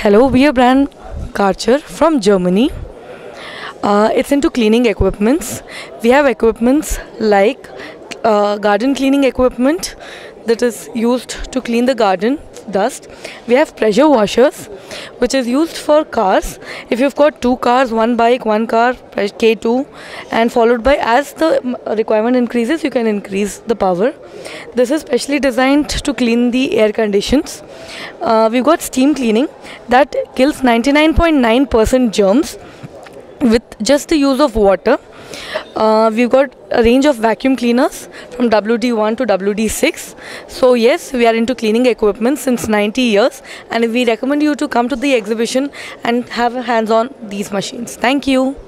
Hello, we are brand KARCHER from Germany. It's into cleaning equipments. We have equipments like garden cleaning equipment that is used to clean the garden dust. We have pressure washers, which is used for cars. If you've got two cars, one bike, one car, K2, and followed by, as the requirement increases, you can increase the power. This is specially designed to clean the air conditions. We've got steam cleaning that kills 99.9% germs with just the use of water. We've got a range of vacuum cleaners from WD1 to WD6. So yes, we are into cleaning equipment since 90 years, and we recommend you to come to the exhibition and have a hands on these machines. Thank you.